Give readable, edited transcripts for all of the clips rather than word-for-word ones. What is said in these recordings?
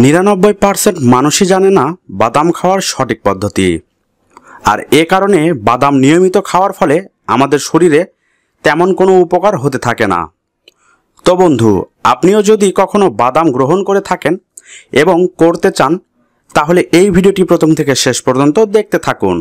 99% মানুষই জানে না বাদাম খাওয়ার সঠিক পদ্ধতি। আর এ কারণে বাদাম নিয়মিত খাওয়ার ফলে আমাদের শরীরে তেমন কোনো উপকার হতে থাকে না। তো বন্ধু, আপনিও যদি কখনো বাদাম গ্রহণ করে থাকেন এবং করতে চান, তাহলে এই ভিডিওটি প্রথম থেকে শেষ পর্যন্ত দেখতে থাকুন।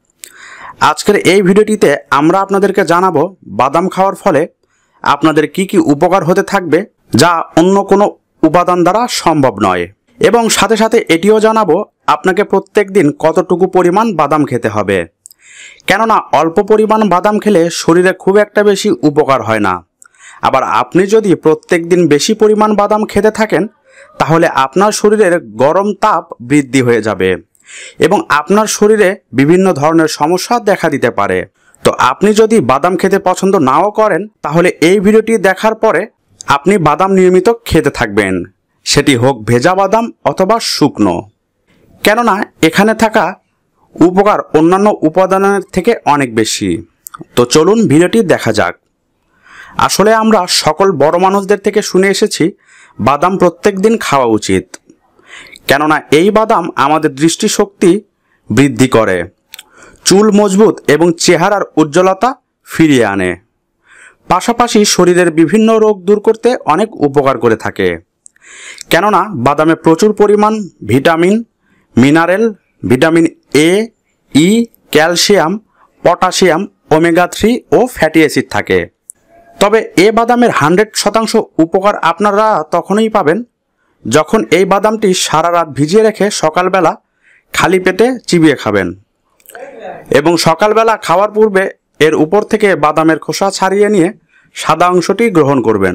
আজকের এই ভিডিওটিতে আমরা আপনাদেরকে জানাবো বাদাম খাওয়ার ফলে আপনাদের কি কি উপকার হতে থাকবে, যা অন্য কোনো উপাদান দ্বারা সম্ভব নয়। এবং সাথে সাথে এটিও জানাবো আপনাকে প্রত্যেক দিন কতটুকু পরিমাণ বাদাম খেতে হবে, কেননা অল্প পরিমাণ বাদাম খেলে শরীরে খুব একটা বেশি উপকার হয় না। আবার আপনি যদি প্রত্যেক দিন বেশি পরিমাণ বাদাম খেতে থাকেন, তাহলে আপনার শরীরের গরম তাপ বৃদ্ধি হয়ে যাবে এবং আপনার শরীরে বিভিন্ন ধরনের সমস্যা দেখা দিতে পারে। তো আপনি যদি বাদাম খেতে পছন্দ নাও করেন, তাহলে এই ভিডিওটি দেখার পরে আপনি বাদাম নিয়মিত খেতে থাকবেন, সেটি হোক ভেজা বাদাম অথবা শুকনো, কেননা এখানে থাকা উপকার অন্যান্য উপাদানের থেকে অনেক বেশি। তো চলুন ভিডিওটি দেখা যাক। আসলে আমরা সকল বড় মানুষদের থেকে শুনে এসেছি বাদাম প্রত্যেক দিন খাওয়া উচিত, কেননা এই বাদাম আমাদের দৃষ্টিশক্তি বৃদ্ধি করে, চুল মজবুত এবং চেহারার উজ্জ্বলতা ফিরিয়ে আনে, পাশাপাশি শরীরের বিভিন্ন রোগ দূর করতে অনেক উপকার করে থাকে। কেননা বাদামে প্রচুর পরিমাণ vitamin, mineral, vitamin A, E, calcium, potassium, omega 3 ও ফ্যাটি অ্যাসিড থাকে। তবে এ বাদামের 100% উপকার আপনারা তখনই পাবেন যখন এই বাদামটি সারা রাত ভিজিয়ে রেখে সকালবেলা খালি পেটে চিবিয়ে খাবেন এবং সকালবেলা খাওয়ার পূর্বে এর উপর থেকে বাদামের খোসা ছাড়িয়ে নিয়ে সাদা অংশটি গ্রহণ করবেন,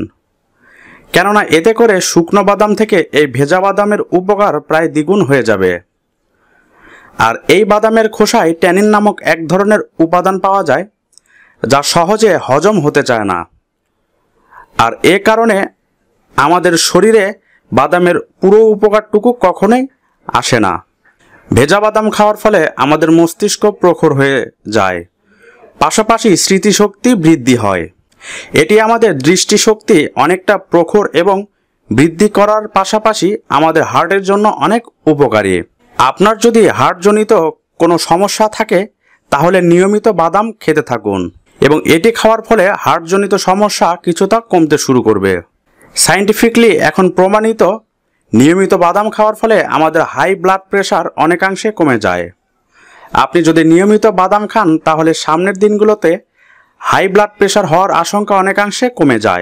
কেননা এতে করে শুকনো বাদাম থেকে এই ভেজা বাদামের উপকার প্রায় দ্বিগুণ হয়ে যাবে। আর এই বাদামের খোসায় ট্যানিন নামক এক ধরনের উপাদান পাওয়া যায়, যা সহজে হজম হতে চায় না। আর এ কারণে আমাদের শরীরে বাদামের পুরো উপকারটুকু কখনোই আসে না। ভেজা বাদাম খাওয়ার ফলে আমাদের মস্তিষ্ক প্রখর হয়ে যায়, পাশাপাশি স্মৃতিশক্তি বৃদ্ধি হয়। এটি আমাদের দৃষ্টিশক্তি অনেকটা প্রখর এবং বৃদ্ধি করার পাশাপাশি আমাদের হার্টের জন্য অনেক উপকারী। আপনার যদি হার্টজনিত কোনো সমস্যা থাকে, তাহলে নিয়মিত বাদাম খেতে থাকুন এবং এটি খাওয়ার ফলে হার্টজনিত সমস্যা কিছুটা কমতে শুরু করবে। সায়েন্টিফিকলি এখন প্রমাণিত নিয়মিত বাদাম খাওয়ার ফলে আমাদের হাই ব্লাড প্রেশার অনেকাংশে কমে যায়। আপনি যদি নিয়মিত বাদাম খান, তাহলে সামনের দিনগুলোতে হাই ব্লাড প্রেশার হওয়ার আশঙ্কা অনেকাংশে কমে যায়।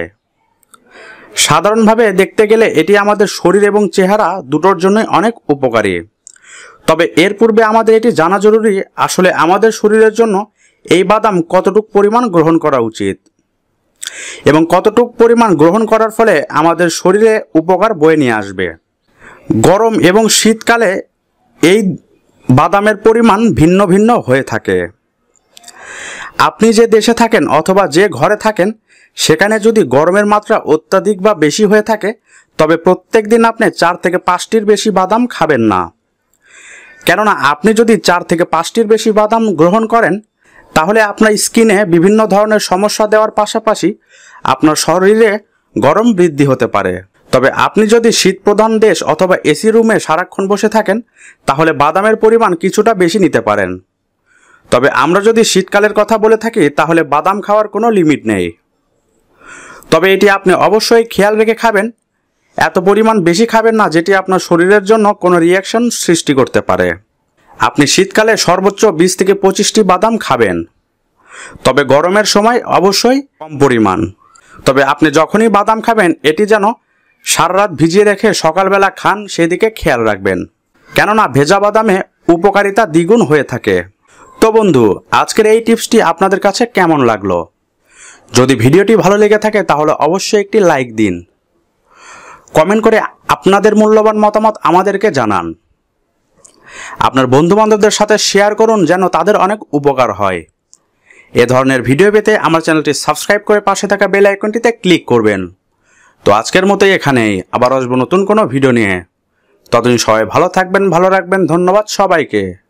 সাধারণভাবে দেখতে গেলে এটি আমাদের শরীর এবং চেহারা দুটোর জন্যই অনেক উপকারী। তবে এর পূর্বে আমাদের এটি জানা জরুরি, আসলে আমাদের শরীরের জন্য এই বাদাম কতটুকু পরিমাণ গ্রহণ করা উচিত এবং কতটুকু পরিমাণ গ্রহণ করার ফলে আমাদের শরীরে উপকার বয়ে নিয়ে আসবে। গরম এবং শীতকালে এই বাদামের পরিমাণ ভিন্ন ভিন্ন হয়ে থাকে। আপনি যে দেশে থাকেন অথবা যে ঘরে থাকেন, সেখানে যদি গরমের মাত্রা অত্যাধিক বা বেশি হয়ে থাকে, তবে প্রত্যেক দিন আপনি 4 থেকে 5টির বেশি বাদাম খাবেন না, কেননা আপনি যদি 4 থেকে 5টির বেশি বাদাম গ্রহণ করেন, তাহলে আপনার স্কিনে বিভিন্ন ধরনের সমস্যা দেওয়ার পাশাপাশি আপনার শরীরে গরম বৃদ্ধি হতে পারে। তবে আপনি যদি শীতপ্রধান দেশ অথবা এসি রুমে সারাক্ষণ বসে থাকেন, তাহলে বাদামের পরিমাণ কিছুটা বেশি নিতে পারেন। তবে আমরা যদি শীতকালের কথা বলে থাকি, তাহলে বাদাম খাওয়ার কোনো লিমিট নেই। তবে এটি আপনি অবশ্যই খেয়াল রেখে খাবেন, এত পরিমাণ বেশি খাবেন না যেটি আপনার শরীরের জন্য কোনো রিয়াকশন সৃষ্টি করতে পারে। আপনি শীতকালে সর্বোচ্চ 20 থেকে 25টি বাদাম খাবেন, তবে গরমের সময় অবশ্যই কম পরিমাণ। তবে আপনি যখনই বাদাম খাবেন, এটি যেন সারা রাত ভিজিয়ে রেখে সকালবেলা খান, সেদিকে খেয়াল রাখবেন, কেননা ভেজা বাদামে উপকারিতা দ্বিগুণ হয়ে থাকে। তো বন্ধু, আজকের এই টিপসটি আপনাদের কাছে কেমন লাগলো? যদি ভিডিওটি ভালো লেগে থাকে, তাহলে অবশ্যই একটি লাইক দিন, কমেন্ট করে আপনাদের মূল্যবান মতামত আমাদেরকে জানান, আপনার বন্ধুবান্ধবদের সাথে শেয়ার করুন যেন তাদের অনেক উপকার হয়। এ ধরনের ভিডিও পেতে আমার চ্যানেলটি সাবস্ক্রাইব করে পাশে থাকা বেল আইকনটিতে ক্লিক করবেন। তো আজকের মতোই এখানেই, আবার আসবো নতুন কোনো ভিডিও নিয়ে। ততদিন সবাই ভালো থাকবেন, ভালো রাখবেন। ধন্যবাদ সবাইকে।